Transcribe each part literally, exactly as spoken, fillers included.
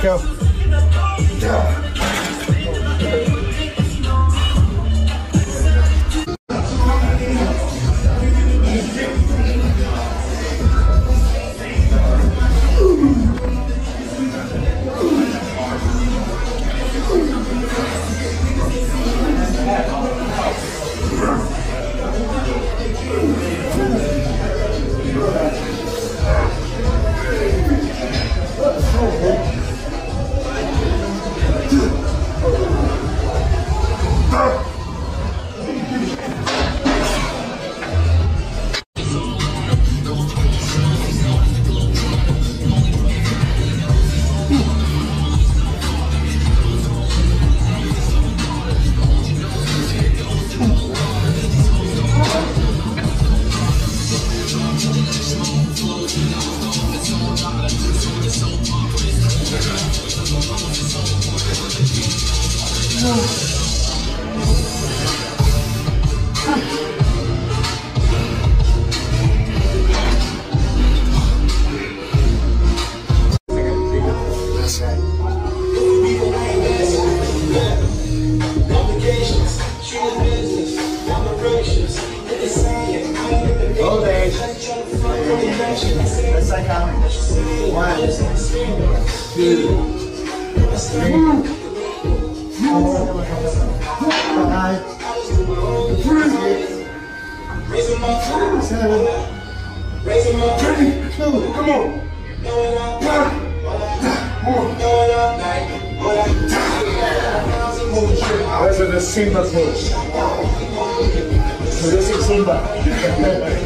go. Let's like count. One, two, three, four, five, six, seven, three, two, come on. That's a Simba move. So this is Simba.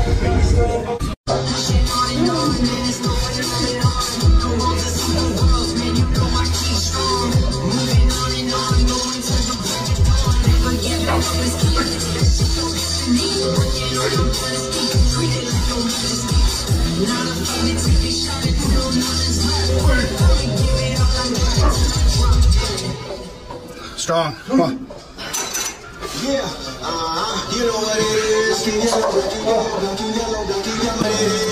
Strong. Come on. Yeah, uh, you know what it is. You know what it is.